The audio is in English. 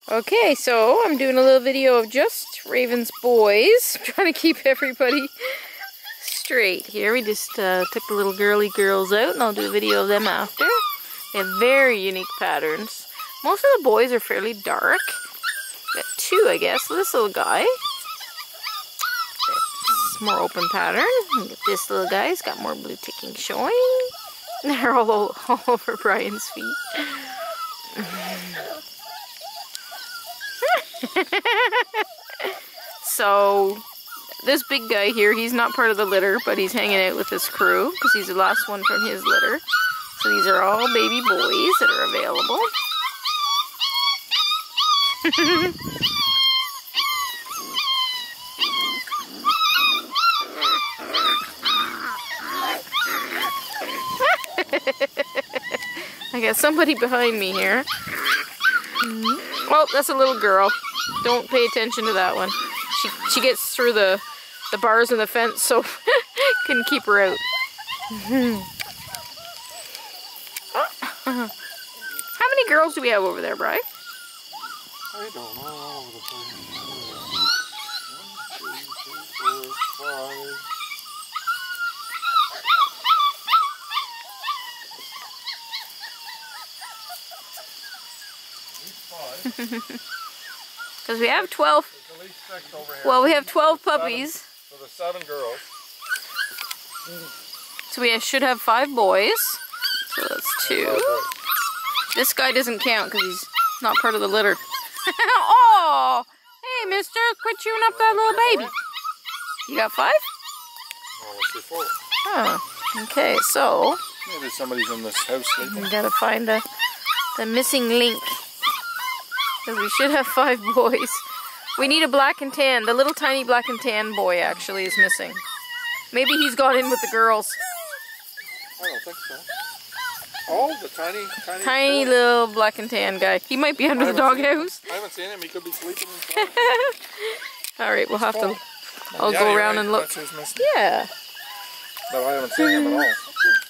Okay, so I'm doing a little video of just Raven's boys. I'm trying to keep everybody straight here. We just took the little girly girls out, and I'll do a video of them after. They have very unique patterns. Most of the boys are fairly dark. Got two, I guess. So this little guy. This is more open pattern. And this little guy's got more blue ticking showing. They're all over Brian's feet. So, this big guy here, he's not part of the litter, but he's hanging out with his crew because he's the last one from his litter. So these are all baby boys that are available. I got somebody behind me here. Oh, that's a little girl. Don't pay attention to that one. She gets through the bars in the fence, so couldn't keep her out. How many girls do we have over there, Bri? I don't know. All over the place. 1, 2, 3, 4, 5. Because we have 12. At least 6 over here. Well, we have 12 puppies. So there's 7 girls. So we should have 5 boys. So that's 2. This guy doesn't count because he's not part of the litter. Oh! Hey, mister, quit chewing up that little baby. You got 5? Oh, let's see 4. Oh, okay, so Maybe somebody's in this house sleeping. we gotta find the missing link. Because we should have 5 boys. We need a black and tan. The little tiny black and tan boy actually is missing. Maybe he's got in with the girls. I don't think so. Oh, the Tiny boy. little black and tan guy. He might be under the doghouse. I haven't seen him. He could be sleeping inside. Alright, we'll have to... I'll go around right. and look. That's who's missing. Yeah. But I haven't seen him at all. So.